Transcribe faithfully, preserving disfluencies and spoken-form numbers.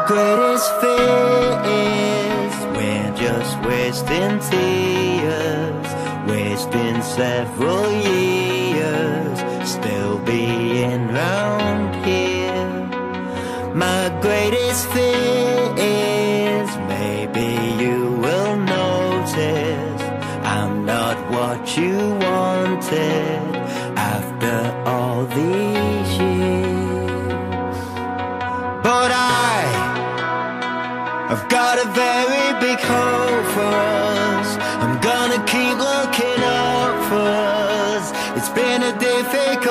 greatest fear is we're just wasting tears, wasting several years, still being round here. My greatest fear is maybe you will notice I'm not what you wanted after all these years. But I, I've got a very big hope for us. I'm gonna keep looking up for us. It's been a difficult